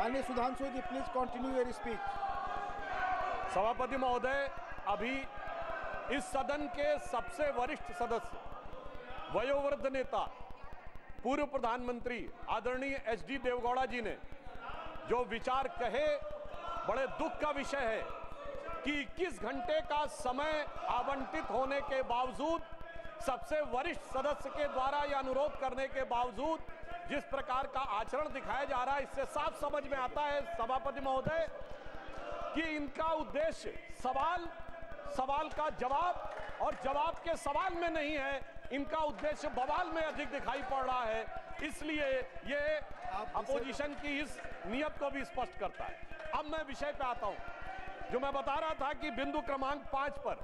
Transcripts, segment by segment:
माननीय Sudhanshu ji, please continue your speech. सभापति महोदय, अभी इस सदन के सबसे वरिष्ठ सदस्य, वयोवृद्ध नेता, पूर्व प्रधानमंत्री आदरणीय एचडी देवगौड़ा जी ने जो विचार कहे, बड़े दुख का विषय है कि 21 घंटे का समय आवंटित होने के बावजूद, सबसे वरिष्ठ सदस्य के द्वारा यह अनुरोध करने के बावजूद जिस प्रकार का आचरण दिखाया जा रहा है, इससे साफ समझ में आता है सभापति महोदय कि इनका उद्देश्य सवाल का जवाब और जवाब के सवाल में नहीं है, इनका उद्देश्य बवाल में अधिक दिखाई पड़ रहा है। इसलिए ये अपोजिशन की इस नियत को भी स्पष्ट करता है। अब मैं विषय पे आता हूं। जो मैं बता रहा था कि बिंदु क्रमांक 5 पर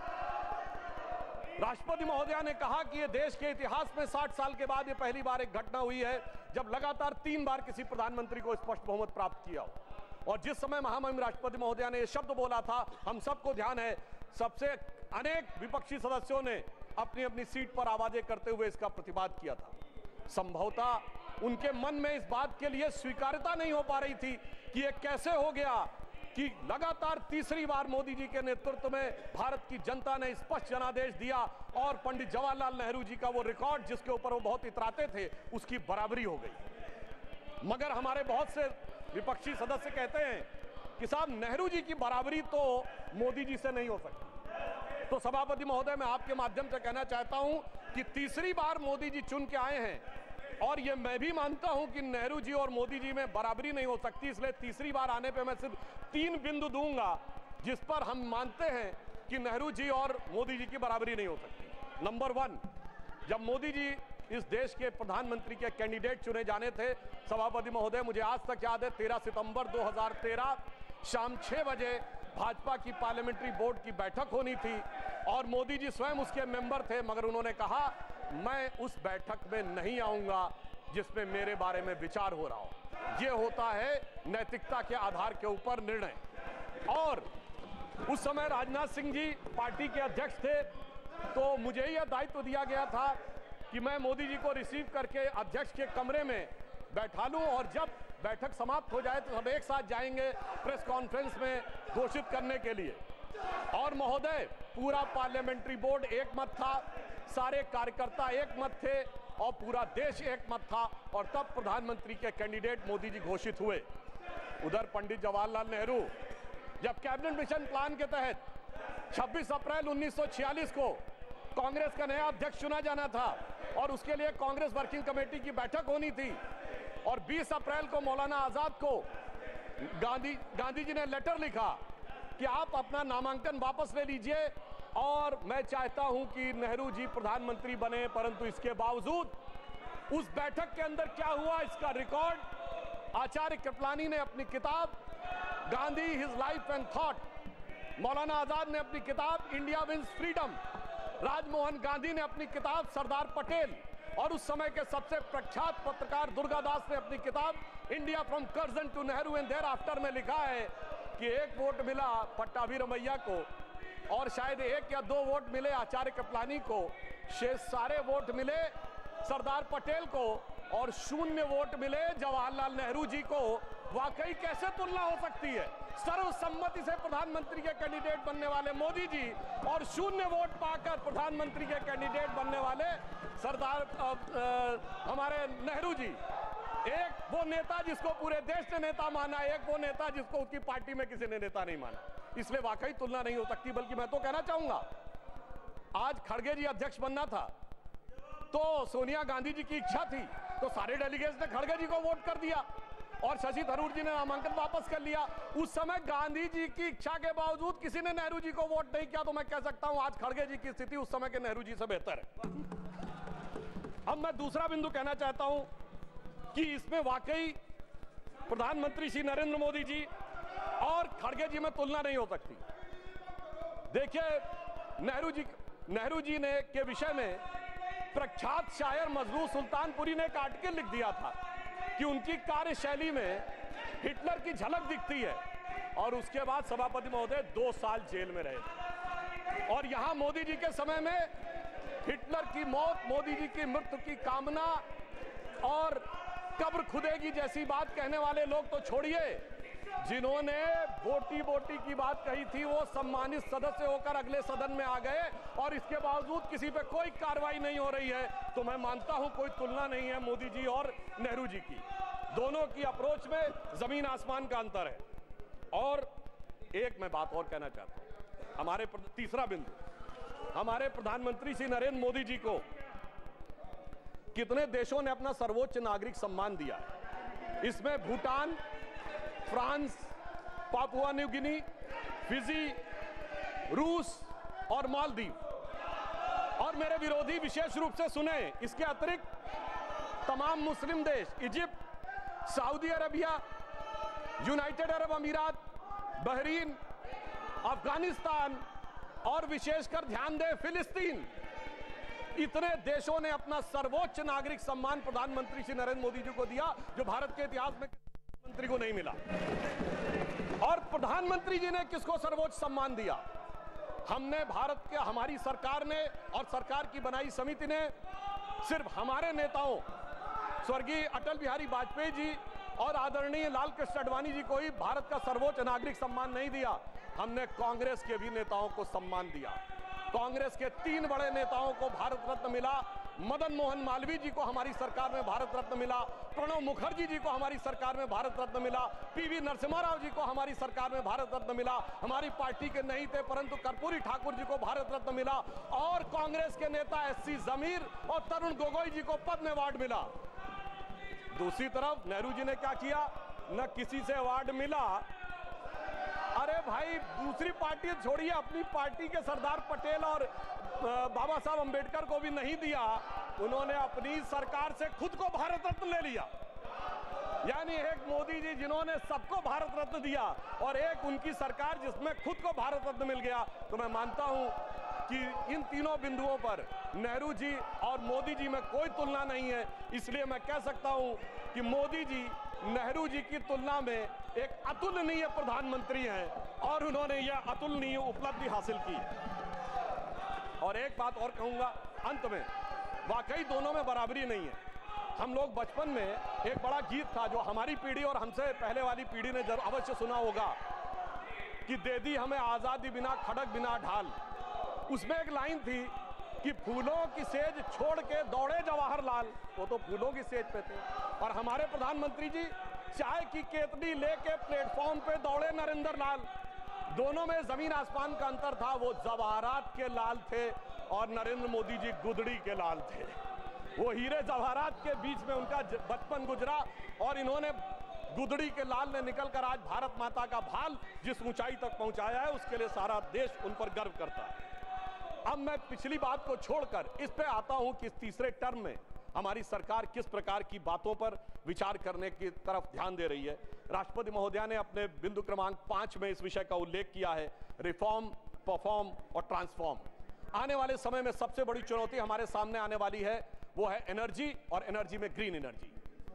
राष्ट्रपति महोदया ने कहा कि यह देश के इतिहास में 60 साल के बाद यह पहली बार एक घटना हुई है जब लगातार 3 बार किसी प्रधानमंत्री को स्पष्ट बहुमत प्राप्त किया हो। और जिस समय महामहिम राष्ट्रपति महोदया ने यह शब्द बोला था, हम सबको ध्यान है, सबसे अनेक विपक्षी सदस्यों ने अपनी अपनी सीट पर आवाजें करते हुए इसका प्रतिवाद किया था। संभवतः उनके मन में इस बात के लिए स्वीकार्यता नहीं हो पा रही थी कि यह कैसे हो गया कि लगातार तीसरी बार मोदी जी के नेतृत्व में भारत की जनता ने स्पष्ट जनादेश दिया और पंडित जवाहरलाल नेहरू जी का वो रिकॉर्ड जिसके ऊपर वो बहुत इतराते थे, उसकी बराबरी हो गई। मगर हमारे बहुत से विपक्षी सदस्य कहते हैं कि साहब, नेहरू जी की बराबरी तो मोदी जी से नहीं हो सकती। तो सभापति महोदय, मैं आपके माध्यम से कहना चाहता हूं कि तीसरी बार मोदी जी चुन के आए हैं और ये मैं भी मानता हूं कि नेहरू जी और मोदी जी में बराबरी नहीं हो सकती, इसलिए तीसरी बार आने पे मैं सिर्फ 3 बिंदु दूंगा जिस पर हम मानते हैं कि नेहरू जी और मोदी जी की बराबरी नहीं हो सकती। नंबर 1, जब मोदी जी इस देश के प्रधानमंत्री के कैंडिडेट चुने जाने थे, सभापति महोदय, मुझे आज तक याद है 13 सितंबर 2013 शाम 6 बजे भाजपा की पार्लियामेंट्री बोर्ड की बैठक होनी थी और मोदी जी स्वयं उसके मेंबर थे, मगर उन्होंने कहा मैं उस बैठक में नहीं आऊंगा जिसमें मेरे बारे में विचार हो रहा हो। यह होता है नैतिकता के आधार के ऊपर निर्णय। और उस समय राजनाथ सिंह जी पार्टी के अध्यक्ष थे, तो मुझे यह दायित्व दिया गया था कि मैं मोदी जी को रिसीव करके अध्यक्ष के कमरे में बैठा लूं और जब बैठक समाप्त हो जाए तो सब एक साथ जाएंगे प्रेस कॉन्फ्रेंस में घोषित करने के लिए। और महोदय, पूरा पार्लियामेंट्री बोर्ड एक मत था, सारे कार्यकर्ता एक मत थे और पूरा देश एक मत था और तब प्रधानमंत्री के कैंडिडेट मोदी जी घोषित हुए। उधर पंडित जवाहरलाल नेहरू जब कैबिनेट मिशन प्लान के तहत 26 अप्रैल 1946 को कांग्रेस का नया अध्यक्ष चुना जाना था और उसके लिए कांग्रेस वर्किंग कमेटी की बैठक होनी थी और 20 अप्रैल को मौलाना आजाद को गांधी जी ने लेटर लिखा कि आप अपना नामांकन वापस ले लीजिए और मैं चाहता हूं कि नेहरू जी प्रधानमंत्री बने। परंतु इसके बावजूद उस बैठक के अंदर क्या हुआ, इसका रिकॉर्ड आचार्य कृपलानी ने अपनी किताब Gandhi his life and thought, Maulana Azad ने अपनी किताब India wins freedom, Rajmohan Gandhi ने अपनी किताब सरदार पटेल और उस समय के सबसे प्रख्यात पत्रकार दुर्गादास ने अपनी किताब India from Curzon to Nehru and thereafter में लिखा है कि 1 वोट मिला पट्टाभी रमैया को और शायद 1 या 2 वोट मिले आचार्य कृपलानी को, शेष सारे वोट मिले सरदार पटेल को और 0 वोट मिले जवाहरलाल नेहरू जी को। वाकई कैसे तुलना हो सकती है? सर्वसम्मति से प्रधानमंत्री के कैंडिडेट बनने वाले मोदी जी और 0 वोट पाकर प्रधानमंत्री के कैंडिडेट बनने वाले सरदार हमारे नेहरू जी। एक वो नेता जिसको पूरे देश ने नेता माना, एक वो नेता जिसको उसकी पार्टी में किसी ने नेता नहीं माना। इसलिए वाकई तुलना नहीं हो सकती। बल्कि मैं तो कहना चाहूंगा, आज खड़गे जी अध्यक्ष बनना था तो सोनिया गांधी जी की इच्छा थी, तो सारे डेलीगेट्स ने खड़गे जी को वोट कर दिया और शशि थरूर जी ने नामांकन वापस कर लिया। उस समय गांधी जी की इच्छा के बावजूद किसी ने नेहरू जी को वोट नहीं किया, तो मैं कह सकता हूं आज खड़गे जी की स्थिति उस समय के नेहरू जी से बेहतर है। अब मैं दूसरा बिंदु कहना चाहता हूं कि इसमें वाकई प्रधानमंत्री श्री नरेंद्र मोदी जी और खड़गे जी में तुलना नहीं हो सकती। देखिए, नेहरू जी ने के विषय में प्रख्यात शायर मजरूह सुल्तानपुरी ने एक आर्टिकल लिख दिया था कि उनकी कार्यशैली में हिटलर की झलक दिखती है और उसके बाद सभापति महोदय 2 साल जेल में रहे। और यहां मोदी जी के समय में हिटलर की मौत, मोदी जी की मृत्यु की कामना और कब्र खुदेगी जैसी बात कहने वाले लोग तो छोड़िए, जिन्होंने बोटी बोटी की बात कही थी वो सम्मानित सदस्य होकर अगले सदन में आ गए और इसके बावजूद किसी पे कोई कार्रवाई नहीं हो रही है। तो मैं मानता हूं कोई तुलना नहीं है मोदी जी और नेहरू जी की, दोनों की अप्रोच में जमीन आसमान का अंतर है। और एक मैं बात और कहना चाहता हूं, हमारे तीसरा बिंदु, हमारे प्रधानमंत्री श्री नरेंद्र मोदी जी को कितने देशों ने अपना सर्वोच्च नागरिक सम्मान दिया है। इसमें Bhutan, France, Papua New Guinea, Fiji, रूस और मालदीव। और मेरे विरोधी विशेष रूप से सुने, इसके अतिरिक्त तमाम मुस्लिम देश, Egypt, Saudi Arabia, United Arab Emirates, Bahrain, Afghanistan और विशेषकर ध्यान दें फिलिस्तीन, इतने देशों ने अपना सर्वोच्च नागरिक सम्मान प्रधानमंत्री श्री नरेंद्र मोदी जी को दिया, जो भारत के इतिहास में प्रधानमंत्री को नहीं मिला। और प्रधानमंत्री जी ने किसको सर्वोच्च सम्मान दिया? हमने भारत के, हमारी सरकार ने और सरकार की बनाई समिति ने सिर्फ हमारे नेताओं स्वर्गीय अटल बिहारी वाजपेयी जी और आदरणीय लाल कृष्ण आडवाणी जी को ही भारत का सर्वोच्च नागरिक सम्मान नहीं दिया, हमने कांग्रेस के भी नेताओं को सम्मान दिया। कांग्रेस के 3 बड़े नेताओं को भारत रत्न मिला। मदन मोहन मालवीय जी को हमारी सरकार में भारत रत्न मिला, प्रणब मुखर्जी जी को हमारी सरकार में भारत रत्न मिला, पीवी नरसिम्हा राव जी को हमारी सरकार में भारत रत्न मिला, हमारी पार्टी के नहीं थे परंतु कर्पूरी ठाकुर जी को भारत रत्न मिला, और कांग्रेस के नेता एससी जमीर और तरुण गोगोई जी को पद्म अवार्ड मिला। दूसरी तरफ नेहरू जी ने क्या किया? न किसी से अवार्ड मिला। अरे भाई, दूसरी पार्टी छोड़िए, अपनी पार्टी के सरदार पटेल और बाबा साहब अंबेडकर को भी नहीं दिया, उन्होंने अपनी सरकार से खुद को भारत रत्न ले लिया। यानी एक मोदी जी जिन्होंने सबको भारत रत्न दिया और एक उनकी सरकार जिसमें खुद को भारत रत्न मिल गया। तो मैं मानता हूं कि इन तीनों बिंदुओं पर नेहरू जी और मोदी जी में कोई तुलना नहीं है। इसलिए मैं कह सकता हूं कि मोदी जी नेहरू जी की तुलना में एक अतुलनीय प्रधानमंत्री हैं और उन्होंने यह अतुलनीय उपलब्धि हासिल की। और एक बात और कहूंगा अंत में, वाकई दोनों में बराबरी नहीं है। हम लोग बचपन में एक बड़ा गीत था जो हमारी पीढ़ी और हमसे पहले वाली पीढ़ी ने जरूर अवश्य सुना होगा कि दे दी हमें आजादी बिना खड़क बिना ढाल। उसमें एक लाइन थी कि फूलों की सेज छोड़ के दौड़े जवाहरलाल, वो तो फूलों की सेज पे थे, और हमारे प्रधानमंत्री जी चाय की केतली लेके प्लेटफॉर्म पे दौड़े नरेंद्र लाल। दोनों में जमीन आसमान का अंतर था। वो जवाहरात के लाल थे और नरेंद्र मोदी जी गुदड़ी के लाल थे। वो हीरे जवाहरात के बीच में उनका बचपन गुजरा और इन्होंने गुदड़ी के लाल ने निकलकर आज भारत माता का भाल जिस ऊंचाई तक पहुंचाया है, उसके लिए सारा देश उन पर गर्व करता है। अब मैं पिछली बात को छोड़कर इस पे आता हूं कि इस तीसरे टर्म में हमारी सरकार किस प्रकार की बातों पर विचार करने की तरफ ध्यान दे रही है। राष्ट्रपति महोदया ने अपने बिंदु क्रमांक 5 में इस विषय का उल्लेख किया है, रिफॉर्म, परफॉर्म और ट्रांसफॉर्म। आने वाले समय में सबसे बड़ी चुनौती हमारे सामने आने वाली है, वो है एनर्जी और एनर्जी में ग्रीन एनर्जी।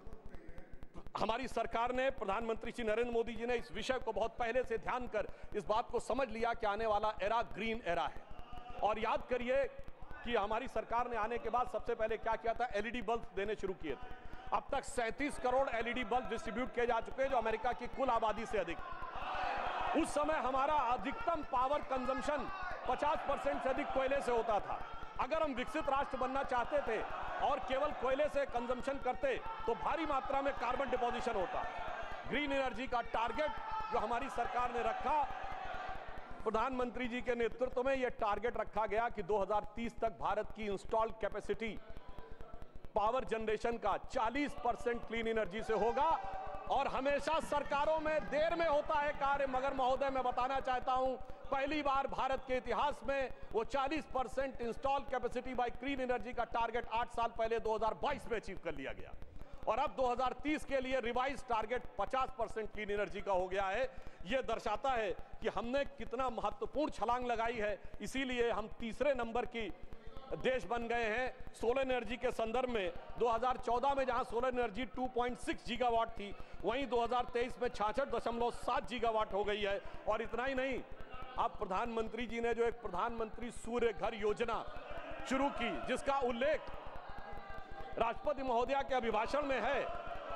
हमारी सरकार ने, प्रधानमंत्री श्री नरेंद्र मोदी जी ने इस विषय को बहुत पहले से ध्यान कर इस बात को समझ लिया कि आने वाला एरा ग्रीन एरा है। और याद करिए कि हमारी सरकार ने आने के बाद सबसे पहले क्या किया था, एलईडी बल्ब देने शुरू किए थे। अब तक 37 करोड़ एलईडी बल्ब डिस्ट्रीब्यूट किए जा चुके हैं, जो अमेरिका की कुल आबादी से अधिक है। उस समय हमारा अधिकतम पावर कंजम्पशन 50% से अधिक कोयले से होता था। अगर हम विकसित राष्ट्र बनना चाहते थे और केवल कोयले से कंजम्पशन करते तो भारी मात्रा में कार्बन डिपोजिशन होता। ग्रीन एनर्जी का टारगेट जो हमारी सरकार ने रखा, प्रधानमंत्री जी के नेतृत्व में यह टारगेट रखा गया कि 2030 तक भारत की इंस्टॉल्ड कैपेसिटी पावर जनरेशन का 40% क्लीन एनर्जी से होगा। और हमेशा सरकारों में देर में होता है कार्य, मगर महोदय मैं बताना चाहता हूं, पहली बार भारत के इतिहास में वो 40% install capacity by clean energy का टारगेट 8 साल पहले 2022 में अचीव कर लिया गया। और अब 2030 के लिए रिवाइज टारगेट 50% क्लीन एनर्जी का हो गया है। यह दर्शाता है कि हमने कितना महत्वपूर्ण छलांग लगाई है। इसीलिए हम तीसरे नंबर की देश बन गए हैं सोलर एनर्जी के संदर्भ में। 2014 में जहां सोलर एनर्जी 2.6 गीगावाट थी, वहीं 2023 में 66.7 गीगावाट हो गई है। और इतना ही नहीं, अब प्रधानमंत्री जी ने जो एक प्रधानमंत्री सूर्य घर योजना शुरू की, जिसका उल्लेख राष्ट्रपति महोदया के अभिभाषण में है,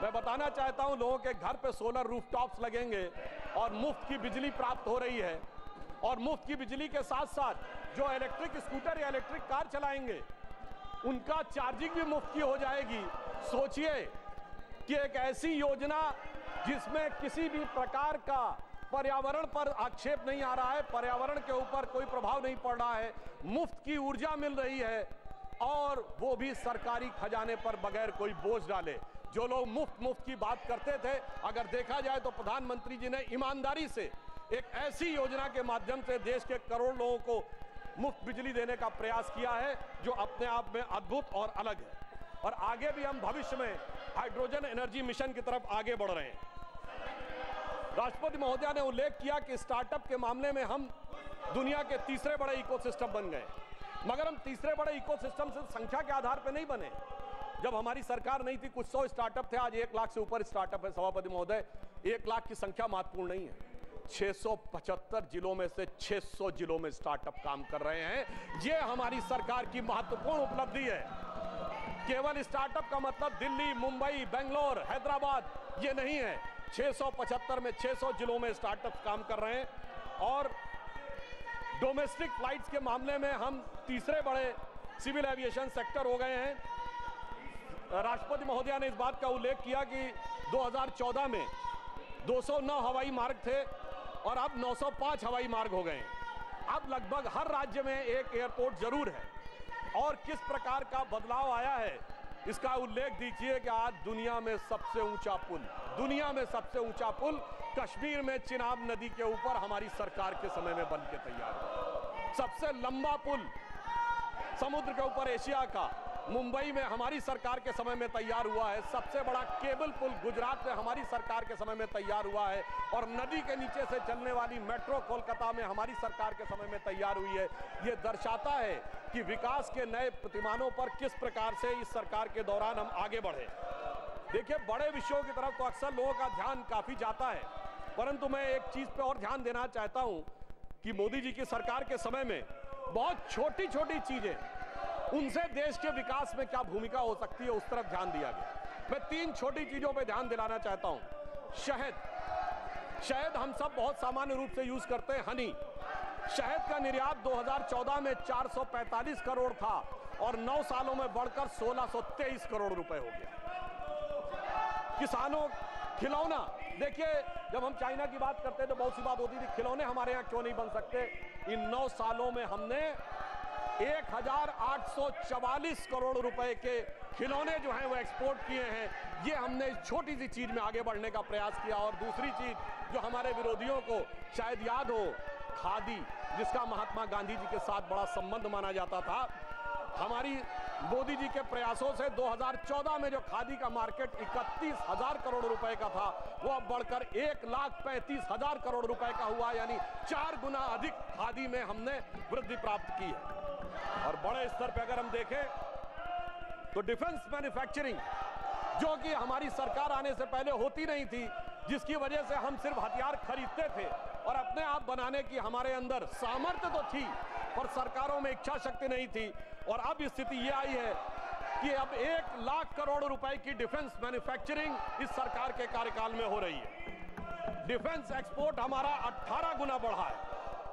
मैं बताना चाहता हूं, लोगों के घर पे सोलर रूफटॉप्स लगेंगे और मुफ्त की बिजली प्राप्त हो रही है। और मुफ्त की बिजली के साथ साथ जो इलेक्ट्रिक स्कूटर या इलेक्ट्रिक कार चलाएंगे उनका चार्जिंग भी मुफ्त की हो जाएगी। सोचिए कि एक ऐसी योजना जिसमें किसी भी प्रकार का पर्यावरण पर आक्षेप नहीं आ रहा है, पर्यावरण के ऊपर कोई प्रभाव नहीं पड़ रहा है, मुफ्त की ऊर्जा मिल रही है और वो भी सरकारी खजाने पर बगैर कोई बोझ डाले। जो लोग मुफ्त की बात करते थे, अगर देखा जाए तो प्रधानमंत्री जी ने ईमानदारी से एक ऐसी योजना के माध्यम से देश के करोड़ लोगों को मुफ्त बिजली देने का प्रयास किया है जो अपने आप में अद्भुत और अलग है। और आगे भी हम भविष्य में हाइड्रोजन एनर्जी मिशन की तरफ आगे बढ़ रहे हैं। राष्ट्रपति महोदया ने उल्लेख किया कि स्टार्टअप के मामले में हम दुनिया के तीसरे बड़े इकोसिस्टम बन गए, मगर हम तीसरे बड़े इकोसिस्टम से संख्या के आधार पर नहीं बने। जब हमारी सरकार नहीं थी कुछ 100 स्टार्टअप थे, आज 1 लाख से ऊपर स्टार्टअप है। सभापति महोदय, 1 लाख की संख्या महत्वपूर्ण नहीं है, 675 जिलों में से 600 जिलों में स्टार्टअप काम कर रहे हैं। ये हमारी सरकार की महत्वपूर्ण उपलब्धि है। केवल स्टार्टअप का मतलब दिल्ली, मुंबई, बेंगलोर, हैदराबाद ये नहीं है। 675 में 600 जिलों में स्टार्टअप काम कर रहे हैं। और डोमेस्टिक फ्लाइट्स के मामले में हम तीसरे बड़े सिविल एविएशन सेक्टर हो गए हैं। राष्ट्रपति महोदया ने इस बात का उल्लेख किया कि 2014 में 209 हवाई मार्ग थे और अब 905 हवाई मार्ग हो गए। अब लगभग हर राज्य में एक एयरपोर्ट जरूर है। और किस प्रकार का बदलाव आया है इसका उल्लेख दीजिए कि आज दुनिया में सबसे ऊंचा पुल कश्मीर में चिनाब नदी के ऊपर हमारी सरकार के समय में बन के तैयार हुआ। सबसे लंबा पुल समुद्र के ऊपर एशिया का मुंबई में हमारी सरकार के समय में तैयार हुआ है। सबसे बड़ा केबल पुल गुजरात में हमारी सरकार के समय में तैयार हुआ है। और नदी के नीचे से चलने वाली मेट्रो कोलकाता में हमारी सरकार के समय में तैयार हुई है। ये दर्शाता है कि विकास के नए प्रतिमानों पर किस प्रकार से इस सरकार के दौरान हम आगे बढ़े। देखिए, बड़े विषयों की तरफ तो अक्सर लोगों का ध्यान काफी जाता है, परंतु मैं एक चीज पे और ध्यान देना चाहता हूं कि मोदी जी की सरकार के समय में बहुत छोटी छोटी चीजें, उनसे देश के विकास में क्या भूमिका हो सकती है उस तरफ ध्यान दिया गया। मैं 3 छोटी चीजों पे ध्यान दिलाना चाहता हूं। शहद हम सब बहुत सामान्य रूप से यूज करते हैं। हनी, शहद का निर्यात 2014 में 445 करोड़ था और 9 सालों में बढ़कर 1623 करोड़ रुपए हो गया। किसानों, खिलौना, देखिए जब हम चाइना की बात करते हैं तो बहुत सी बात होती थी खिलौने हमारे यहाँ क्यों नहीं बन सकते। इन 9 सालों में हमने 1844 करोड़ रुपए के खिलौने जो हैं वो एक्सपोर्ट किए हैं। ये हमने छोटी सी चीज में आगे बढ़ने का प्रयास किया। और दूसरी चीज जो हमारे विरोधियों को शायद याद हो, खादी, जिसका महात्मा गांधी जी के साथ बड़ा संबंध माना जाता था, हमारी मोदी जी के प्रयासों से 2014 में जो खादी का मार्केट 31,000 करोड़ रुपए का था वो अब बढ़कर 1,35,000 करोड़ रुपए का हुआ, यानी 4 गुना अधिक खादी में हमने वृद्धि प्राप्त की है। और बड़े स्तर पर अगर हम देखें तो डिफेंस मैन्युफैक्चरिंग, जो कि हमारी सरकार आने से पहले होती नहीं थी, जिसकी वजह से हम सिर्फ हथियार खरीदते थे और अपने आप बनाने की हमारे अंदर सामर्थ्य तो थी पर सरकारों में इच्छा शक्ति नहीं थी। और अब स्थिति ये आई है कि अब 1 लाख करोड़ रुपए की डिफेंस मैन्युफैक्चरिंग इस सरकार के कार्यकाल में हो रही है। डिफेंस एक्सपोर्ट हमारा 18 गुना बढ़ा है।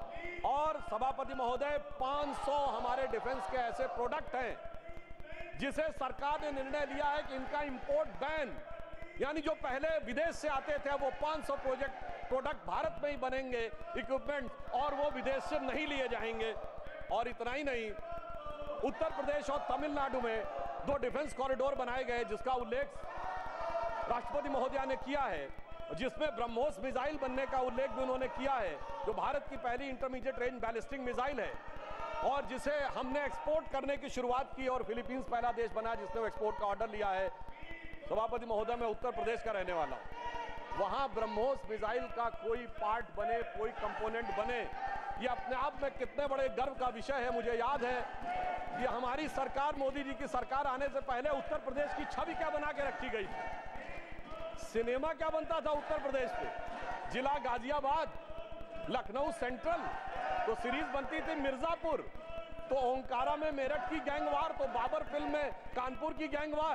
और सभापति महोदय, 500 हमारे डिफेंस के ऐसे प्रोडक्ट हैं जिसे सरकार ने निर्णय लिया है कि इनका इंपोर्ट बैन, यानी जो पहले विदेश से आते थे वो 500 प्रोडक्ट भारत में ही बनेंगे, इक्विपमेंट, और वो विदेश से नहीं लिए जाएंगे। और इतना ही नहीं, उत्तर प्रदेश और तमिलनाडु में 2 डिफेंस कॉरिडोर बनाए गए जिसका उल्लेख राष्ट्रपति महोदया ने किया है, जिसमें ब्रह्मोस मिसाइल बनने का उल्लेख भी उन्होंने किया है, जो भारत की पहली इंटरमीडिएट रेंज बैलिस्टिक मिसाइल है और जिसे हमने एक्सपोर्ट करने की शुरुआत की। और फिलीपींस पहला देश बना जिसने वो एक्सपोर्ट का ऑर्डर लिया है। सभापति महोदय, मैं उत्तर प्रदेश का रहने वाला हूं। वहां ब्रह्मोस मिसाइल का कोई पार्ट बने, कोई कंपोनेंट बने, ये अपने आप में कितने बड़े गर्व का विषय है। मुझे याद है कि हमारी सरकार, मोदी जी की सरकार आने से पहले उत्तर प्रदेश की छवि क्या बना के रखी गई थी। सिनेमा क्या बनता था उत्तर प्रदेश पे, जिला गाजियाबाद, लखनऊ सेंट्रल, तो सीरीज बनती थी मिर्जापुर, तो ओंकारा में मेरठ की गैंगवार, तो बाबर फिल्म में कानपुर की गैंगवार।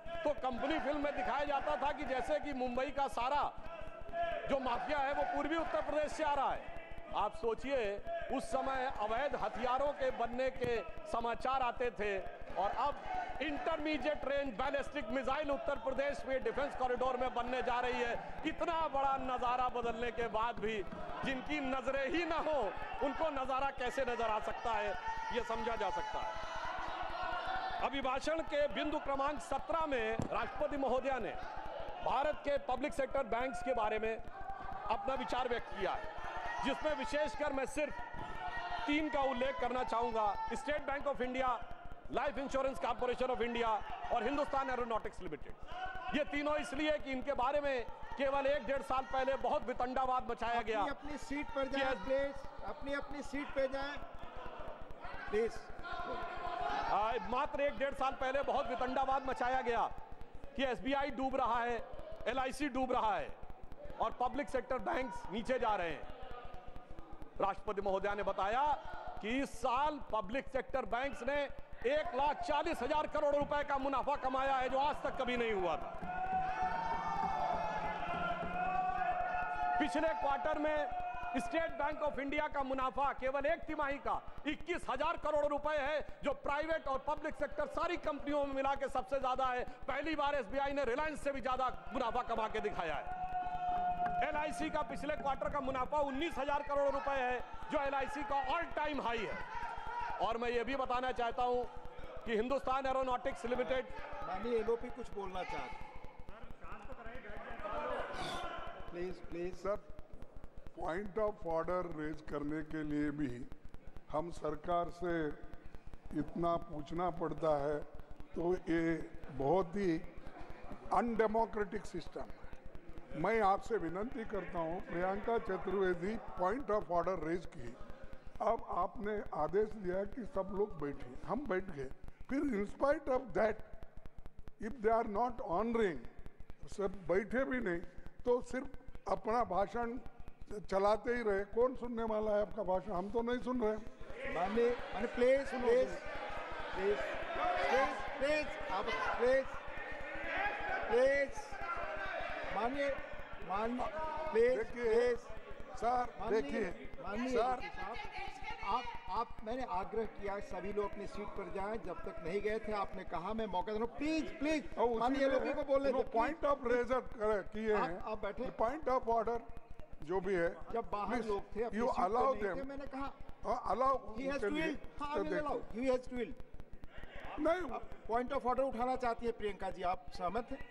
तो कंपनी फिल्म में दिखाया जाता था कि जैसे कि मुंबई का सारा जो माफिया है वो पूर्वी उत्तर प्रदेश से आ रहा है। आप सोचिए उस समय अवैध हथियारों के बनने के समाचार आते थे और अब intermediate range ballistic missile Uttar Pradesh में डिफेंस कॉरिडोर में बनने जा रही है। इतना बड़ा नजारा बदलने के बाद भी जिनकी नजरें ही ना हो उनको नजारा कैसे नजर आ सकता है, ये समझा जा सकता है। अभिभाषण के बिंदु क्रमांक 17 में राष्ट्रपति महोदया ने भारत के पब्लिक सेक्टर बैंक्स के बारे में अपना विचार व्यक्त किया है, जिसमें विशेषकर मैं सिर्फ 3 का उल्लेख करना चाहूंगा। State Bank of India, Life Insurance Corporation of India और हिंदुस्तान एरोनॉटिक्स लिमिटेड। ये तीनों इसलिए कि इनके बारे में केवल 1-1.5 साल पहले बहुत वितंडावाद मचाया गया। अपनी सीट पर जाएं प्लीज, अपनी सीट पर जाएं प्लीज। मात्र 1-1.5 साल पहले बहुत वितंडावाद मचाया गया कि एसबीआई डूब रहा है, एलआईसी डूब रहा है और पब्लिक सेक्टर बैंक्स नीचे जा रहे हैं। राष्ट्रपति महोदया ने बताया कि इस साल पब्लिक सेक्टर बैंक्स ने 1,40,000 करोड़ रुपए का मुनाफा कमाया है, जो आज तक कभी नहीं हुआ था। पिछले क्वार्टर में स्टेट बैंक ऑफ इंडिया का मुनाफा केवल 1 तिमाही का 21,000 करोड़ रुपए है, जो प्राइवेट और पब्लिक सेक्टर सारी कंपनियों में मिला के सबसे ज्यादा है। पहली बार एसबीआई ने रिलायंस से भी ज्यादा मुनाफा कमा के दिखाया है। एलआईसी का पिछले क्वार्टर का मुनाफा 19,000 करोड़ रुपए है, जो एलआईसी का ऑल टाइम हाई है। और मैं ये भी बताना चाहता हूं कि हिंदुस्तान एरोनॉटिक्स लिमिटेड, माननीय एलओपी कुछ बोलना चाहते please sir, point of order raise करने के लिए भी हम सरकार से इतना पूछना पड़ता है, तो ये बहुत ही अनडेमोक्रेटिक सिस्टम है। मैं आपसे विनती करता हूं, Priyanka Chaturvedi point of order raise की, अब आपने आदेश दिया कि सब लोग बैठे, हम बैठ गए, फिर in spite of that if they are not honouring, सब बैठे भी नहीं तो सिर्फ अपना भाषण चलाते ही रहे। कौन सुनने वाला है आपका भाषण? हम तो नहीं सुन रहे। माननीय प्लीज देखिए सर, देखिए सर, आप मैंने आग्रह किया सभी लोग अपनी सीट पर जाएं। जब तक नहीं गए थे आपने कहा मैं मौका दे रहा हूं, प्लीज माननीय लोगों को बोलने दो। पॉइंट ऑफ रेजर किए हैं, आप बैठे। पॉइंट ऑफ ऑर्डर जो भी है, जब बाहर लोग थे यू अलाउ देम, मैंने कहा अलाउ नहीं। पॉइंट ऑफ ऑर्डर उठाना चाहती है प्रियंका जी, आप सहमत हैं?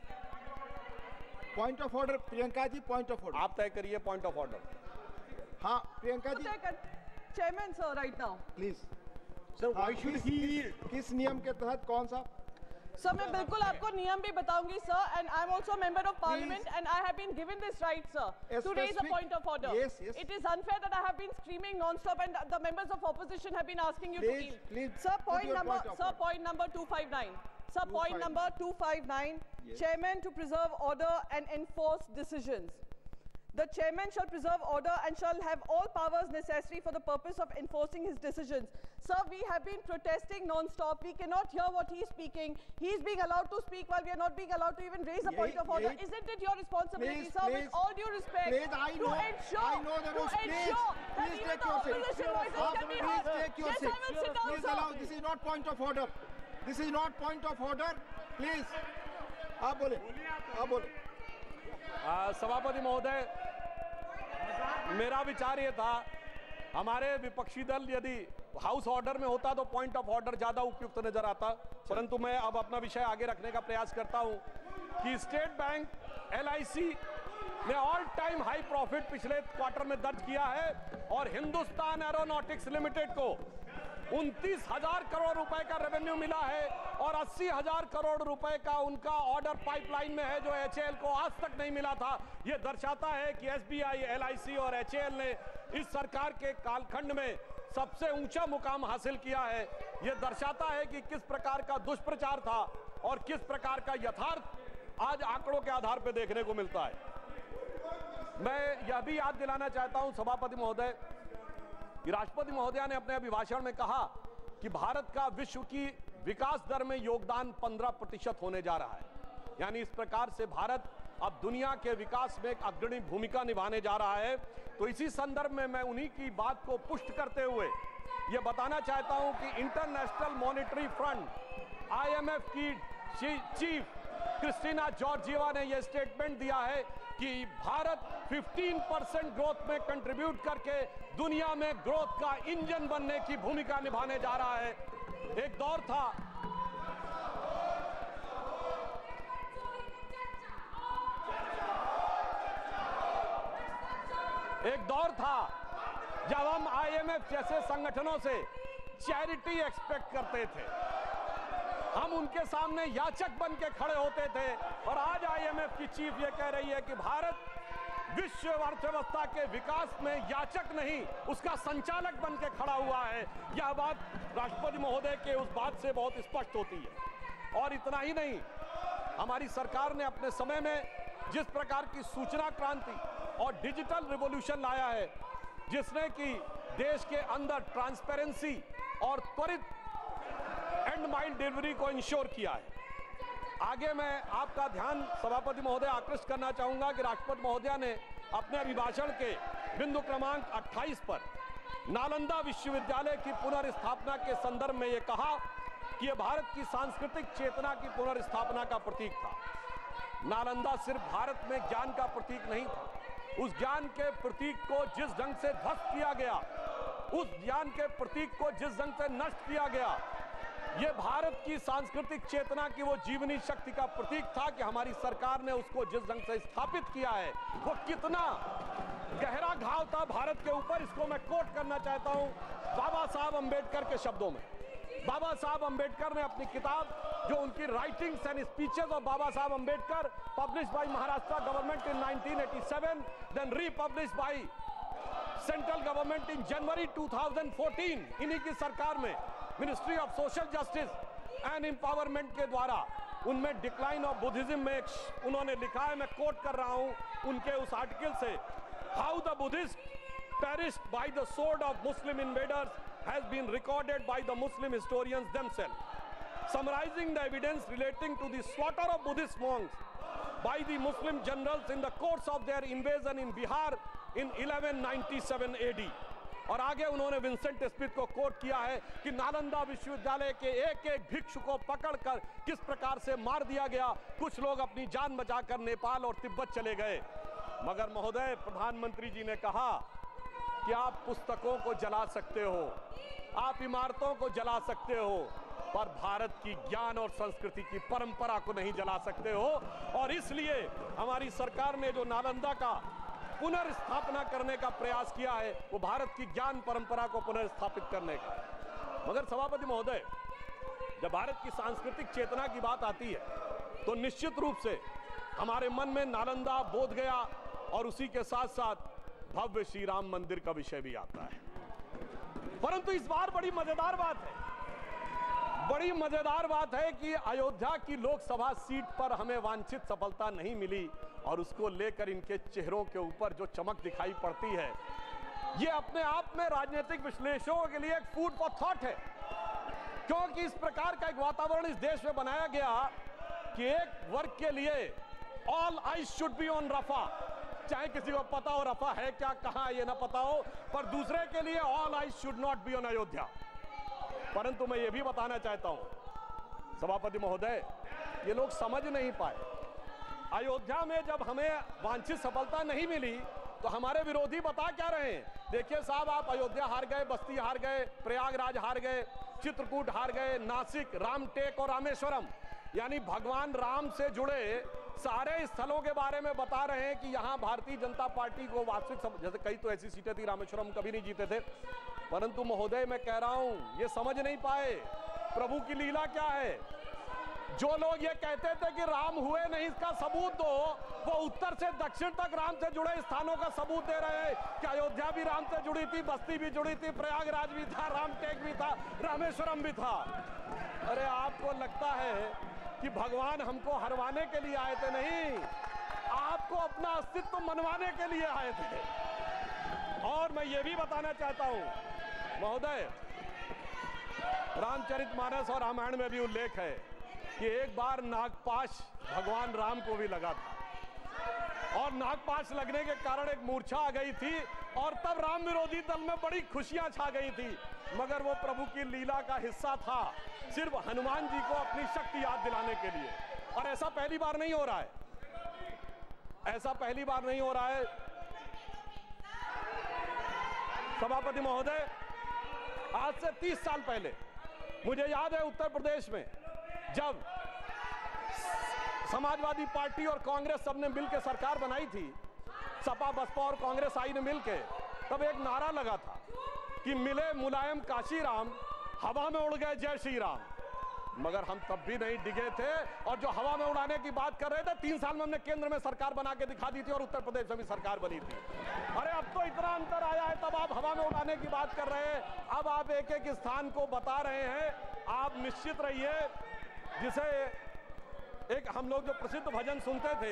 Point of order Priyanka ji, point of order आप तय करिए पॉइंट ऑफ ऑर्डर। हाँ Priyanka ji, chairman sir, right now please sir, why should he, किस नियम के तहत कौन सा? सर मैं बिल्कुल आपको नियम भी बताऊंगी sir, and I am also member of parliament and I have been given this right sir to raise a point of order. Yes. It is unfair that I have been screaming non-stop and the members of opposition have been asking you to yield. Please, Sir, put point your number, point of sir, order. point number 259. Sir, point number 259. Yes. Chairman to preserve order and enforce decisions. The chairman shall preserve order and shall have all powers necessary for the purpose of enforcing his decisions. Sir, we have been protesting non-stop. We cannot hear what he is speaking. He is being allowed to speak while we are not being allowed to even raise a point of order. Isn't it your responsibility, Please, sir, please. with all due respect, Please, I know the rules. Please take your seat. Opposition voices can be Please heard. take your Yes, seat. I will sit down, Please sir. allow. This is not point of order. This is not point of order. Please. आप बोले. सभापति महोदय, मेरा विचार ये था, हमारे विपक्षी दल यदि हाउस ऑर्डर में होता तो पॉइंट ऑफ ऑर्डर ज्यादा उपयुक्त नजर आता, परंतु मैं अब अपना विषय आगे रखने का प्रयास करता हूं कि स्टेट बैंक, एलआईसी ने ऑल टाइम हाई प्रॉफिट पिछले क्वार्टर में दर्ज किया है और हिंदुस्तान एरोनॉटिक्स लिमिटेड को 29,000 करोड़ रुपए का रेवेन्यू मिला है और 80,000 करोड़ रुपए का उनका ऑर्डर पाइपलाइन में है, जो एचएएल को आज तक नहीं मिला था। यह दर्शाता है कि एसबीआई, एलआईसी और एचएएल ने इस सरकार के कालखंड में सबसे ऊंचा मुकाम हासिल किया है। यह दर्शाता है कि किस प्रकार का दुष्प्रचार था और किस प्रकार का यथार्थ आज आंकड़ों के आधार पर देखने को मिलता है। मैं यह भी याद दिलाना चाहता हूं सभापति महोदय कि राष्ट्रपति महोदया ने अपने अभिभाषण में कहा कि भारत का विश्व की विकास दर में योगदान 15% होने जा रहा है। यानी इस प्रकार से भारत अब दुनिया के विकास में एक अग्रणी भूमिका निभाने जा रहा है। तो इसी संदर्भ में मैं उन्हीं की बात को पुष्ट करते हुए ये बताना चाहता हूं कि इंटरनेशनल मॉनेटरी फंड IMF की चीफ क्रिस्टीना जॉर्जिएवा ने यह स्टेटमेंट दिया है कि भारत 15% ग्रोथ में कंट्रीब्यूट करके दुनिया में ग्रोथ का इंजन बनने की भूमिका निभाने जा रहा है। एक दौर था जब हम IMF जैसे संगठनों से चैरिटी एक्सपेक्ट करते थे, हम उनके सामने याचक बन के खड़े होते थे, और आज IMF की चीफ ये कह रही है कि भारत विश्व अर्थव्यवस्था के विकास में याचक नहीं, उसका संचालक बन के खड़ा हुआ है। यह बात राष्ट्रपति महोदय के उस बात से बहुत स्पष्ट होती है। और इतना ही नहीं, हमारी सरकार ने अपने समय में जिस प्रकार की सूचना क्रांति और डिजिटल रिवॉल्यूशन लाया है, जिसने कि देश के अंदर ट्रांसपेरेंसी और त्वरित एंड माइल डिलीवरी को इंश्योर किया है। आगे मैं आपका ध्यान सभापति महोदय आकृष्ट करना चाहूंगा कि राष्ट्रपति महोदय ने अपने अभिभाषण के बिंदु क्रमांक 28 पर नालंदा विश्वविद्यालय की पुनर्स्थापना के संदर्भ में यह कहा कि यह भारत की सांस्कृतिक चेतना की पुनर्स्थापना का प्रतीक था। नालंदा सिर्फ भारत में ज्ञान का प्रतीक नहीं था, उस ज्ञान के प्रतीक को जिस ढंग से ध्वस्त किया गया, उस ज्ञान के प्रतीक को जिस ढंग से नष्ट किया गया, ये भारत की सांस्कृतिक चेतना की वो जीवनी शक्ति का प्रतीक था कि हमारी सरकार ने उसको जिस ढंग से स्थापित किया है, वो कितना गहरा घाव था भारत के ऊपर। इसको मैं कोट करना चाहता हूं बाबा साहब अंबेडकर के शब्दों में। बाबा साहब अंबेडकर ने अपनी किताब, जो उनकी writings and speeches of Baba Saheb Ambedkar, published by Maharashtra government in 1987, then republished by central government in January 2014, इन्हीं की सरकार में ministry of social justice and empowerment के द्वारा उनमें डिक्लाइन ऑफ बुद्धिज्म में उन्होंने लिखा है, मैं कोट कर रहा हूं उनके उस आर्टिकल से, how the Buddhist perished by the sword of Muslim invaders has been recorded by the Muslim historians themselves. Summarizing the evidence relating to the slaughter of Buddhist monks by the Muslim generals in the course of their invasion in Bihar in 1197 AD. और आगे उन्होंने Vincent Smith को coat किया है कि नालंदा विश्वविद्यालय के एक एक भिक्षु को पकड़कर किस प्रकार से मार दिया गया, कुछ लोग अपनी जान बचाकर नेपाल और तिब्बत चले गए। मगर महोदय, प्रधानमंत्री जी ने कहा कि आप पुस्तकों को जला सकते हो, आप इमारतों को जला सकते हो, पर भारत की ज्ञान और संस्कृति की परंपरा को नहीं जला सकते हो। और इसलिए हमारी सरकार ने जो नालंदा का पुनर्स्थापना करने का प्रयास किया है, वो भारत की ज्ञान परंपरा को पुनर्स्थापित करने का। मगर सभापति महोदय, जब भारत की सांस्कृतिक चेतना की बात आती है तो निश्चित रूप से हमारे मन में नालंदा, बोध गया और उसी के साथ साथ भव्य श्री राम मंदिर का विषय भी आता है। परंतु इस बार बड़ी मजेदार बात है कि अयोध्या की लोकसभा सीट पर हमें वांछित सफलता नहीं मिली, और उसको लेकर इनके चेहरों के ऊपर जो चमक दिखाई पड़ती है, ये अपने आप में राजनीतिक विश्लेषकों के लिए एक फूड फॉर थॉट है। क्योंकि इस प्रकार का एक वातावरण इस देश में बनाया गया कि एक वर्ग के लिए all eyes should be on Rafah, चाहे किसी को पता हो रफा है क्या, कहां, ये ना पता हो, पर दूसरे के लिए all eyes should not be on Ayodhya. परंतु मैं ये भी बताना चाहता हूं सभापति महोदय, ये लोग समझ नहीं पाए। अयोध्या में जब हमें वांछित सफलता नहीं मिली तो हमारे विरोधी बता क्या रहे हैं, देखिए साहब, आप अयोध्या हार गए, बस्ती हार गए, प्रयागराज हार गए, चित्रकूट हार गए, नासिक, रामटेक और रामेश्वरम, यानी भगवान राम से जुड़े सारे स्थलों के बारे में बता रहे हैं कि यहां भारतीय जनता पार्टी को वास्तविक, जैसे कई तो ऐसी सीटें थी, रामेश्वरम कभी नहीं जीते थे। परंतु महोदय, मैं कह रहा हूं, ये समझ नहीं पाए प्रभु की लीला क्या है। जो लोग ये कहते थे कि राम हुए नहीं, इसका सबूत दो, वो उत्तर से दक्षिण तक राम से जुड़े स्थानों का सबूत दे रहे हैं कि अयोध्या भी राम से जुड़ी थी, बस्ती भी जुड़ी थी, प्रयागराज भी था, रामटेक भी था, रामेश्वरम भी था। अरे आपको लगता है कि भगवान हमको हरवाने के लिए आए थे? नहीं, आपको अपना अस्तित्व मनवाने के लिए आए थे। और मैं ये भी बताना चाहता हूं महोदय, रामचरितमानस और रामायण में भी उल्लेख है कि एक बार नागपाश भगवान राम को भी लगा था और नागपाश लगने के कारण एक मूर्छा आ गई थी और तब राम विरोधी दल में बड़ी खुशियां छा गई थी, मगर वो प्रभु की लीला का हिस्सा था, सिर्फ हनुमान जी को अपनी शक्ति याद दिलाने के लिए। और ऐसा पहली बार नहीं हो रहा है, ऐसा पहली बार नहीं हो रहा है। सभापति महोदय, आज से 30 साल पहले मुझे याद है उत्तर प्रदेश में जब समाजवादी पार्टी और कांग्रेस सबने मिलकर सरकार बनाई थी, सपा बसपा और कांग्रेस आई ने मिलकर, तब एक नारा लगा था कि मिले मुलायम काशीराम, हवा में उड़ गए जय श्री राम। मगर हम तब भी नहीं डिगे थे और जो हवा में उड़ाने की बात कर रहे थे, 3 साल में हमने केंद्र में सरकार बना के दिखा दी थी और उत्तर प्रदेश में भी सरकार बनी थी। अरे अब तो इतना अंतर आया है, तब आप हवा में उड़ाने की बात कर रहे हैं, अब आप एक एक स्थान को बता रहे हैं। आप निश्चित रहिए, जिसे एक हम लोग जो प्रसिद्ध भजन सुनते थे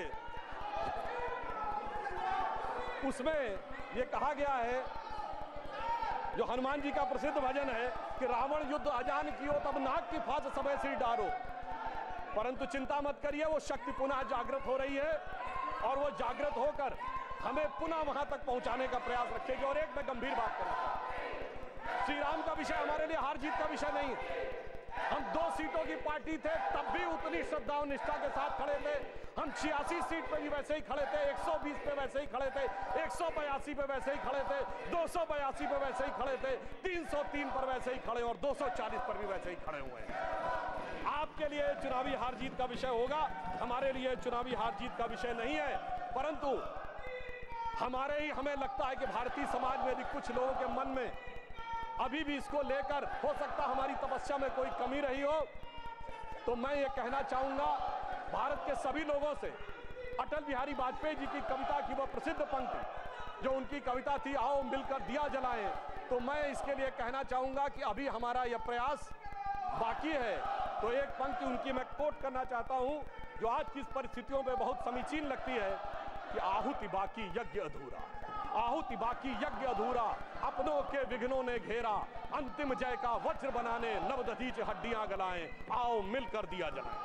उसमें ये कहा गया है, जो हनुमान जी का प्रसिद्ध भजन है कि रावण युद्ध अजान कियो तब नाग की फांस सबे सिर डारो, परंतु चिंता मत करिए, वो शक्ति पुनः जागृत हो रही है और वो जागृत होकर हमें पुनः वहां तक पहुंचाने का प्रयास रखेगी। और एक मैं गंभीर बात करूं, श्री राम का विषय हमारे लिए हार जीत का विषय नहीं है। हम 2 सीटों की पार्टी थे, तब भी उतनी श्रद्धा और निष्ठा के साथ खड़े थे। हम 86 सीट पे भी वैसे ही खड़े थे, 120 पे वैसे ही खड़े थे, 182 पे वैसे ही खड़े थे, 282 पे वैसे ही खड़े थे, 303 पर वैसे ही खड़े और 240 पर भी वैसे ही खड़े हुए हैं। आपके लिए चुनावी हार जीत का विषय होगा, हमारे लिए चुनावी हार जीत का विषय नहीं है, परंतु हमें लगता है कि भारतीय समाज में यदि कुछ लोगों के मन में अभी भी इसको लेकर हो सकता हमारी तपस्या में कोई कमी रही हो, तो मैं ये कहना चाहूंगा भारत के सभी लोगों से, अटल बिहारी वाजपेयी जी की कविता की वह प्रसिद्ध पंक्ति जो उनकी कविता थी, आओ मिलकर दिया जलाएं, तो मैं इसके लिए कहना चाहूंगा कि अभी हमारा यह प्रयास बाकी है। तो एक पंक्ति उनकी मैं कोट करना चाहता हूं जो आज की परिस्थितियों में बहुत समीचीन लगती है कि आहुति बाकी यज्ञ अधूरा, आहुति बाकी यज्ञ अधूरा, अपनों के विघ्नों ने घेरा, अंतिम जय का वज्र बनाने नवदधीच हड्डियां गलाएं, आओ मिलकर दिया जलाएं।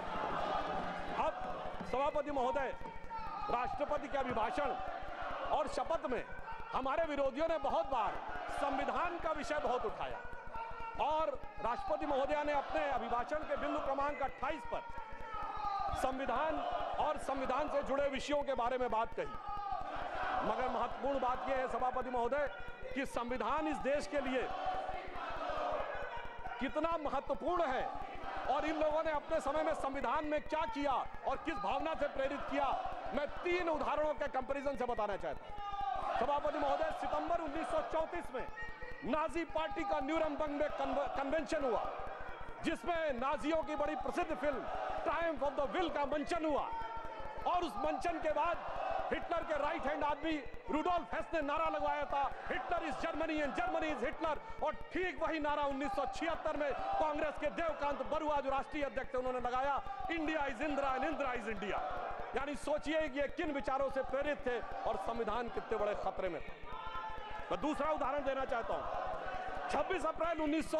अब सभापति महोदय, राष्ट्रपति के अभिभाषण और शपथ में हमारे विरोधियों ने बहुत बार संविधान का विषय बहुत उठाया और राष्ट्रपति महोदया ने अपने अभिभाषण के बिंदु क्रमांक 28 पर संविधान और संविधान से जुड़े विषयों के बारे में बात कही। मगर महत्वपूर्ण बात यह है सभापति महोदय कि संविधान इस देश के लिए कितना महत्वपूर्ण है और इन लोगों ने अपने समय में संविधान में क्या किया और किस भावना से प्रेरित किया, मैं 3 उदाहरणों के कंपैरिजन से बताना चाहता हूं। सभापति महोदय, सितंबर 1934 में नाजी पार्टी का न्यूरमबर्ग में कन्वेंशन हुआ, जिसमें नाजियों की बड़ी प्रसिद्ध film triumph of the will का मंचन हुआ और उस मंचन के बाद हिटलर के राइट हैंड आदमी रुडोल्फ हेस ने नारा लगवाया था, Hitler is Germany and Germany is Hitler. और ठीक वही नारा 1976 में कांग्रेस के देवकांत बरुआ जो राष्ट्रीय अध्यक्ष थे उन्होंने लगाया, India is Indira and Indira is India. यानी सोचिए ये किन विचारों से प्रेरित थे और संविधान कितने बड़े खतरे में था। मैं दूसरा उदाहरण देना चाहता हूं। 26 अप्रैल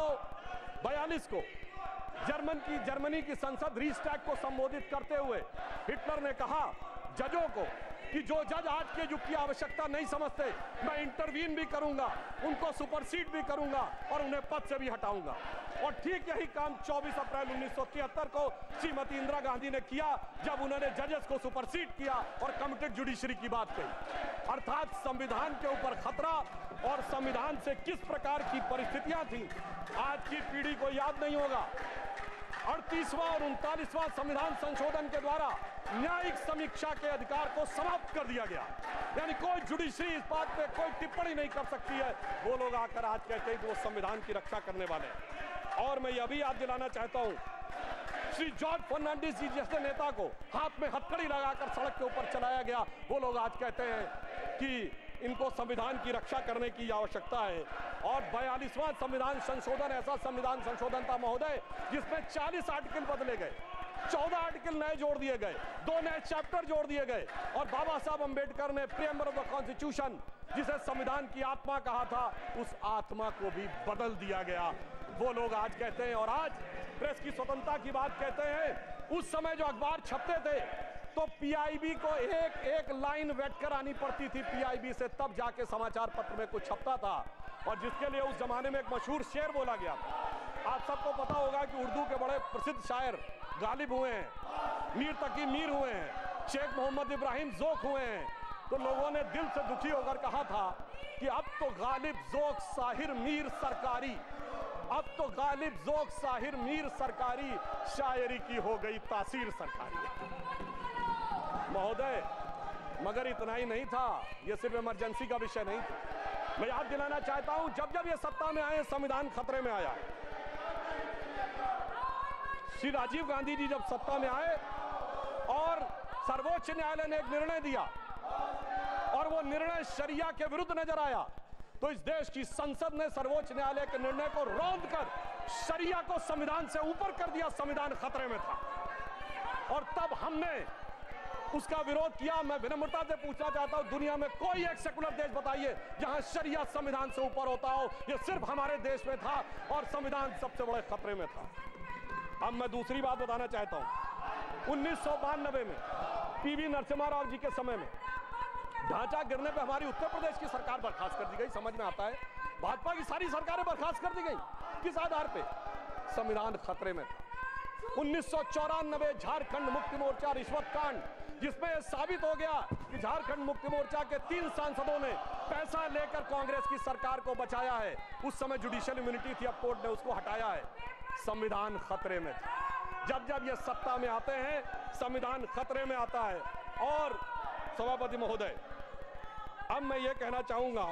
1942 को जर्मनी की संसद रीस्टैग को संबोधित करते हुए हिटलर ने कहा जजों को कि जो जज आज के युग की आवश्यकता नहीं समझते, मैं इंटरवीन भी करूंगा, उनको सुपरसीड भी करूंगा और उन्हें पद से भी हटाऊंगा। और ठीक यही काम 24 अप्रैल 1973 को श्रीमती इंदिरा गांधी ने किया जब उन्होंने जजेस को सुपरसीड किया और कमिटेड जुडिशरी की बात कही। अर्थात संविधान के ऊपर खतरा और संविधान से किस प्रकार की परिस्थितियां थी आज की पीढ़ी को याद नहीं होगा। 38वां और 39वां संविधान संशोधन के द्वारा न्यायिक समीक्षा के अधिकार को समाप्त कर दिया गया, यानी कोई जुडिशरी इस बात पे कोई टिप्पणी नहीं कर सकती है। वो लोग आकर आज कहते हैं कि वो संविधान की रक्षा करने वाले हैं। और मैं यह भी याद दिलाना चाहता हूं, श्री जॉर्ज फर्नांडिस जी जैसे नेता को हाथ में हथकड़ी लगाकर सड़क के ऊपर चलाया गया, वो लोग आज कहते हैं कि इनको संविधान की रक्षा करने की आवश्यकता है। और 42वां संविधान संशोधन ऐसा संविधान संशोधन था महोदय जिसमें 40 आर्टिकल बदले गए, 14 आर्टिकल नए जोड़ दिए गए, 2 नए चैप्टर जोड़ दिए गए और बाबा साहब अंबेडकर ने प्रीएम्बल ऑफ द कॉन्स्टिट्यूशन जिसे संविधान की आत्मा कहा था, उस आत्मा को भी बदल दिया गया। वो लोग आज कहते हैं, और आज प्रेस की स्वतंत्रता की बात कहते हैं। उस समय जो अखबार छपते थे तो पीआईबी को एक एक लाइन वेट कर आनी पड़ती थी पीआईबी से, तब जाके समाचार पत्र में कुछ छपता था, और जिसके लिए उस जमाने में एक मशहूर शेर बोला गया था। आप सबको पता होगा कि उर्दू के बड़े प्रसिद्ध शायर गालिब हुए हैं, मीर तकी मीर हुए हैं, शेख मोहम्मद इब्राहिम जोक हुए हैं। तो लोगों ने दिल से दुखी होकर कहा था कि अब तो गालिब जोक साहिर मीर सरकारी, अब तो गालिब जोक साहिर मीर सरकारी, शायरी की हो गई तासीर सरकारी। महोदय, मगर इतना ही नहीं था, यह सिर्फ इमरजेंसी का विषय नहीं था। मैं याद दिलाना चाहता हूं, जब जब ये सत्ता में आए संविधान खतरे में आया। श्री राजीव गांधी जी जब सत्ता में आए और सर्वोच्च न्यायालय ने एक निर्णय दिया और वो निर्णय शरिया के विरुद्ध नजर आया, तो इस देश की संसद ने सर्वोच्च न्यायालय के निर्णय को रौंद कर शरिया को संविधान से ऊपर कर दिया। संविधान खतरे में था और तब हमने उसका विरोध किया। मैं विनम्रता से पूछना चाहता हूं, दुनिया में कोई एक सेकुलर देश बताइए जहां शरिया संविधान से ऊपर होता हो। यह सिर्फ हमारे देश में था और संविधान सबसे बड़े खतरे में था। अब मैं दूसरी बात बताना चाहता हूं। 1992 में पीवी नरसिम्हा राव जी के समय में ढांचा गिरने पे हमारी उत्तर प्रदेश की सरकार बर्खास्त कर दी गई। समझ में आता है, भाजपा की सारी सरकारें बर्खास्त कर दी गई। किस आधार पे? संविधान खतरे में था। 1994 झारखंड मुक्ति मोर्चा रिश्वत कांड, जिसमें यह साबित हो गया कि झारखंड मुक्ति मोर्चा के 3 सांसदों ने पैसा लेकर कांग्रेस की सरकार को बचाया है। उस समय जुडिशियल इम्यूनिटी थी, अब कोर्ट ने उसको हटाया है। संविधान खतरे में था। जब जब ये सत्ता में आते हैं, संविधान खतरे में आता है। और सभापति महोदय, अब मैं ये कहना चाहूंगा,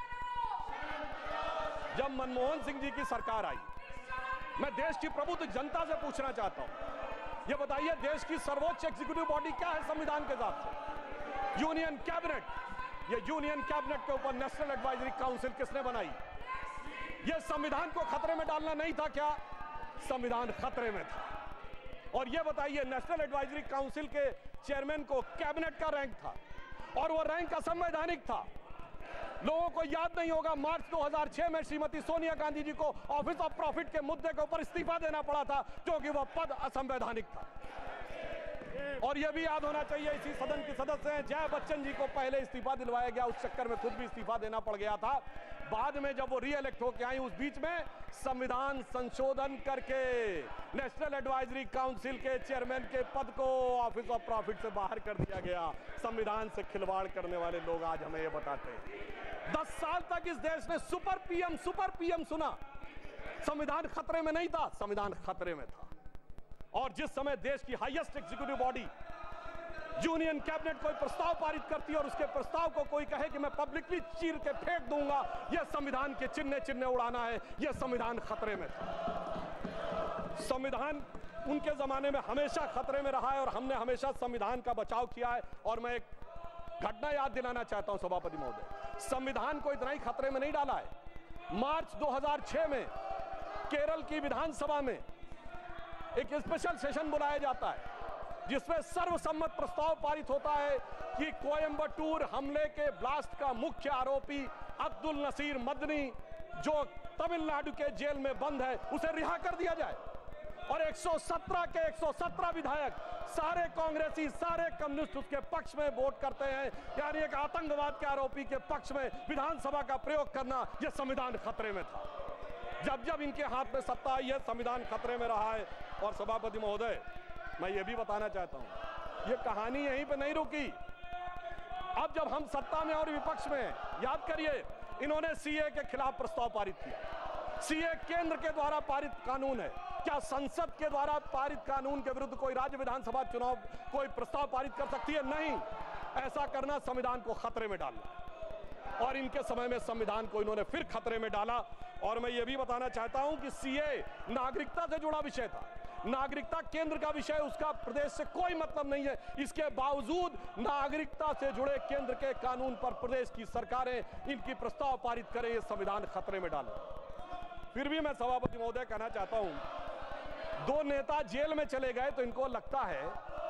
जब मनमोहन सिंह जी की सरकार आई, मैं देश की प्रबुद्ध जनता से पूछना चाहता हूं, ये बताइए देश की सर्वोच्च एग्जीक्यूटिव बॉडी क्या है संविधान के हिसाब से? Union cabinet. ये यूनियन कैबिनेट के ऊपर नेशनल एडवाइजरी काउंसिल किसने बनाई? ये संविधान को खतरे में डालना नहीं था क्या? संविधान खतरे में था। और ये बताइए, नेशनल एडवाइजरी काउंसिल के चेयरमैन को कैबिनेट का रैंक था और वो रैंक असंवैधानिक था। लोगों को याद नहीं होगा, मार्च 2006 में श्रीमती सोनिया गांधी जी को ऑफिस ऑफ प्रॉफिट के मुद्दे के ऊपर इस्तीफा देना पड़ा था, क्योंकि वह पद असंवैधानिक था। और यह भी याद होना चाहिए, इसी सदन की सदस्य हैं जया बच्चन जी को पहले इस्तीफा दिलवाया गया, उस चक्कर में खुद भी इस्तीफा देना पड़ गया था। बाद में जब वो रीइलेक्ट होकर आई, उस बीच में संविधान संशोधन करके नेशनल एडवाइजरी काउंसिल के चेयरमैन के पद को ऑफिस ऑफ प्रॉफिट से बाहर कर दिया गया। संविधान से खिलवाड़ करने वाले लोग आज हमें ये बताते हैं। 10 साल तक इस देश ने सुपर पीएम सुना। संविधान खतरे में नहीं था, संविधान खतरे में था। और जिस समय देश की highest executive body union cabinet कोई प्रस्ताव पारित करती है और उसके प्रस्ताव को कोई कहे कि मैं पब्लिकली चीर के फेंक दूंगा, यह संविधान के चिन्ह उड़ाना है, यह संविधान खतरे में था। संविधान उनके जमाने में हमेशा खतरे में रहा है और हमने हमेशा संविधान का बचाव किया है। और मैं एक घटना याद दिलाना चाहता हूं सभापति महोदय, संविधान को इतना ही खतरे में नहीं डाला है। मार्च 2006 में केरल की विधानसभा में एक स्पेशल सेशन बुलाया जाता है, जिसमें सर्वसम्मत प्रस्ताव पारित होता है कि कोयंबटूर हमले के ब्लास्ट का मुख्य आरोपी अब्दुल नसीर मदनी, जो तमिलनाडु के जेल में बंद है, उसे रिहा कर दिया जाए। और 117 के 117 विधायक, सारे कांग्रेसी, सारे कम्युनिस्ट उसके पक्ष में वोट करते हैं। यानी एक आतंकवाद के आरोपी के पक्ष में विधानसभा का प्रयोग करना, यह संविधान खतरे में था। जब जब इनके हाथ में सत्ता आई है, संविधान खतरे में रहा है। और सभापति महोदय, मैं ये भी बताना चाहता हूं, ये कहानी यहीं पे नहीं रुकी। अब जब हम सत्ता में और विपक्ष में, याद करिए, इन्होंने सीए के खिलाफ प्रस्ताव पारित किया। सीए केंद्र के द्वारा पारित कानून है। क्या संसद के द्वारा पारित कानून के विरुद्ध कोई राज्य विधानसभा चुनाव कोई प्रस्ताव पारित कर सकती है? नहीं। ऐसा करना संविधान को खतरे में डालना, और इनके समय में संविधान को इन्होंने फिर खतरे में डाला। और मैं ये भी बताना चाहता हूं कि सीए नागरिकता से जुड़ा विषय था। नागरिकता केंद्र का विषय, उसका प्रदेश से कोई मतलब नहीं है। इसके बावजूद नागरिकता से जुड़े केंद्र के कानून पर प्रदेश की सरकारें इनकी प्रस्ताव पारित करें, ये संविधान खतरे में डालें। फिर भी मैं सभापति महोदय कहना चाहता हूं, 2 नेता जेल में चले गए तो इनको लगता है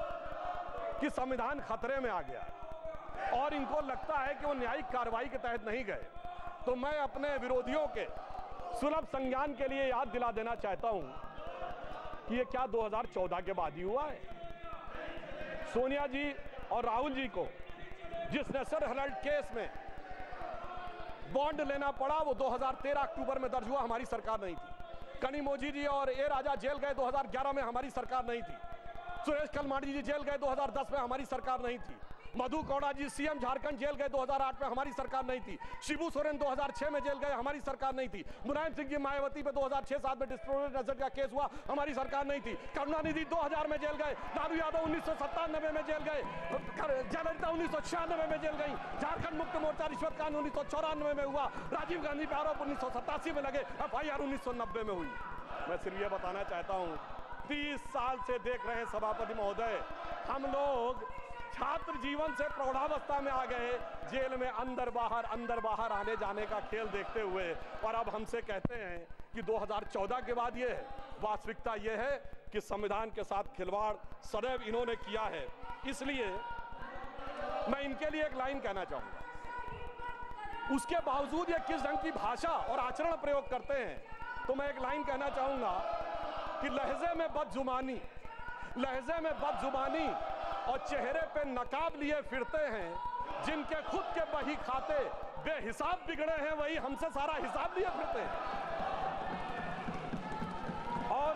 कि संविधान खतरे में आ गया, और इनको लगता है कि वो न्यायिक कार्रवाई के तहत नहीं गए। तो मैं अपने विरोधियों के सुलभ संज्ञान के लिए याद दिला देना चाहता हूं कि ये क्या 2014 के बाद ही हुआ है। सोनिया जी और राहुल जी को जिस नेशनल हेराल्ड केस में बॉन्ड लेना पड़ा वो 2013 अक्टूबर में दर्ज हुआ, हमारी सरकार नहीं थी। कनिमोझी जी और ए राजा जेल गए 2011 में, हमारी सरकार नहीं थी। सुरेश कलमाडी जी जेल गए 2010 में, हमारी सरकार नहीं थी। मधु कौड़ा जी सीएम झारखंड जेल गए 2008 में, हमारी सरकार नहीं थी। शिबू सोरेन 2006 में जेल गए, हमारी सरकार नहीं थी। मुलायम सिंह जी मायावती पे 2006-7 में डिस्ट्रोवर्टेड एसेट का केस हुआ, हमारी सरकार नहीं थी। करुणानिधि 2000 में जेल गए, लालू यादव 1997 में जेल गए, जयललिता 1996 में जेल गई, झारखंड मुक्त मोर्चा रिश्वत कांड 1994 में हुआ, राजीव गांधी पे आरोप 1987 में लगे, FIR 1990 में हुई। मैं सिर्फ ये बताना चाहता हूँ 30 साल से देख रहे हैं सभापति महोदय, हम लोग छात्र जीवन से प्रौढ़ावस्था में आ गए, जेल में अंदर बाहर आने जाने का खेल देखते हुए, और अब हमसे कहते हैं कि 2014 के बाद ये है। वास्तविकता ये है कि संविधान के साथ खिलवाड़ सदैव इन्होंने किया है। इसलिए मैं इनके लिए एक लाइन कहना चाहूंगा, उसके बावजूद ये किस ढंग की भाषा और आचरण प्रयोग करते हैं, तो मैं एक लाइन कहना चाहूंगा कि लहजे में बदजुबानी और चेहरे पे नकाब लिए फिरते हैं, जिनके खुद के बही खाते बेहिसाब बिगड़े हैं, वही हमसे सारा हिसाब लिए फिरते हैं। और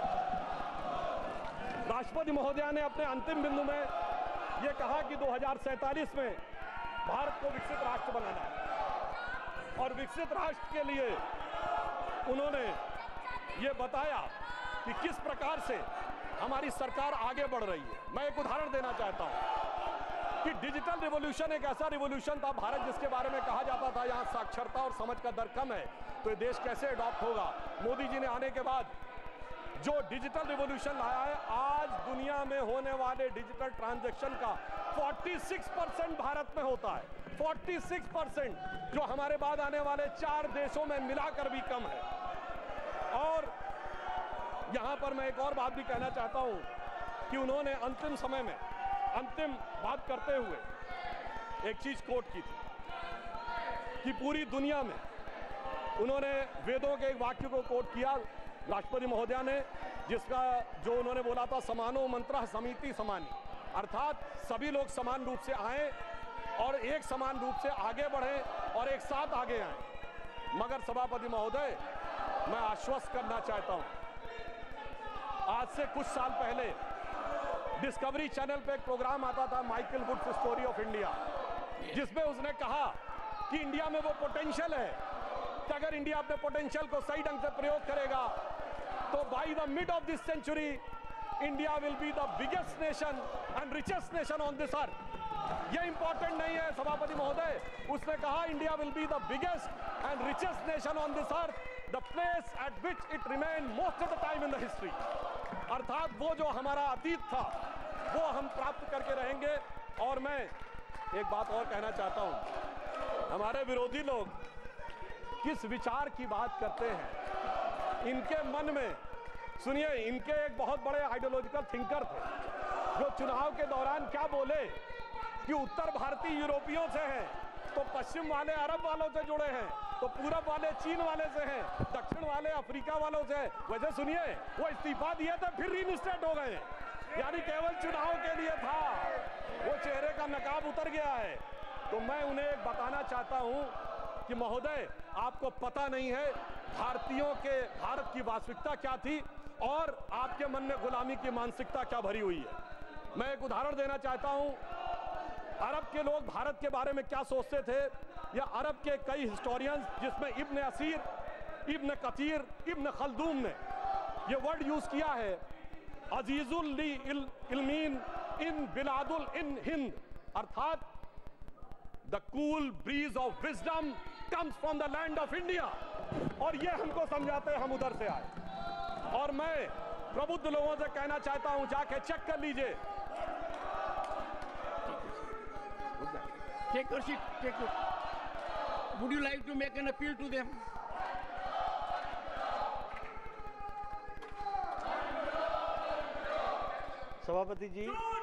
राष्ट्रपति महोदया ने अपने अंतिम बिंदु में यह कहा कि 2047 में भारत को विकसित राष्ट्र बनाना है, और विकसित राष्ट्र के लिए उन्होंने ये बताया कि किस प्रकार से हमारी सरकार आगे बढ़ रही है। मैं एक उदाहरण देना चाहता हूं कि डिजिटल रिवॉल्यूशन एक ऐसा रिवॉल्यूशन था, भारत जिसके बारे में कहा जाता था यहां साक्षरता और समझ का दर कम है, तो ये देश कैसे अडॉप्ट होगा। मोदी जी ने आने के बाद जो डिजिटल रिवॉल्यूशन लाया है, आज दुनिया में होने वाले डिजिटल ट्रांजैक्शन का 46% भारत में होता है। 46%, जो हमारे बाद आने वाले 4 देशों में मिलाकर भी कम है। और यहां पर मैं एक और बात भी कहना चाहता हूं कि उन्होंने अंतिम समय में अंतिम बात करते हुए एक चीज कोट की थी कि पूरी दुनिया में उन्होंने वेदों के एक वाक्य को कोट किया राष्ट्रपति महोदया ने, जिसका जो उन्होंने बोला था समानो मंत्रः समिति समानी, अर्थात सभी लोग समान रूप से आए और एक समान रूप से आगे बढ़े और एक साथ आगे आए। मगर सभापति महोदय, मैं आश्वस्त करना चाहता हूं, आज से कुछ साल पहले डिस्कवरी चैनल पे एक प्रोग्राम आता था Michael Wood's story of India, जिसमें उसने कहा कि इंडिया में वो पोटेंशियल है कि अगर इंडिया अपने पोटेंशियल को सही ढंग से प्रयोग करेगा तो by the mid of this century India will be the biggest nation and richest nation on this earth. ये इंपॉर्टेंट नहीं है सभापति महोदय, उसने कहा India will be the biggest and richest nation on this earth, the place at which it remain most of the time in the history. अर्थात वो जो हमारा अतीत था वो हम प्राप्त करके रहेंगे। और मैं एक बात और कहना चाहता हूं, हमारे विरोधी लोग किस विचार की बात करते हैं, इनके मन में सुनिए, इनके एक बहुत बड़े आइडियोलॉजिकल थिंकर थे जो चुनाव के दौरान क्या बोले कि उत्तर भारतीय यूरोपियों से हैं, तो पश्चिम वाले अरब वालों से जुड़े हैं, तो पूरब वाले चीन वाले से हैं, दक्षिण वाले अफ्रीका वालों से। वैसे सुनिए, वो इस्तीफा दिए थे फिर रीइंस्टेट हो गए, यानी केवल चुनाव के लिए था, वो चेहरे का नकाब उतर गया है। तो मैं उन्हें एक बताना चाहता हूं कि महोदय, आपको पता नहीं है भारतीयों के भारत की वास्तविकता क्या थी और आपके मन में गुलामी की मानसिकता क्या भरी हुई है। मैं एक उदाहरण देना चाहता हूं, अरब के लोग भारत के बारे में क्या सोचते थे, या अरब के कई हिस्टोरियंस जिसमें इब्न असीर, इब्न कतीर, इब्न खल्दून ने ये वर्ड यूज किया है, अजीजुल ली इल्मीन इन बिलादुल इन हिंद, अर्थात the cool breeze of wisdom comes from the land of India. और ये हमको समझाते हम उधर से आए। और मैं प्रबुद्ध लोगों से कहना चाहता हूं, जाके चेक कर लीजिए। Take your seat. Take your. Would you like to make an appeal to them? सभापति जी,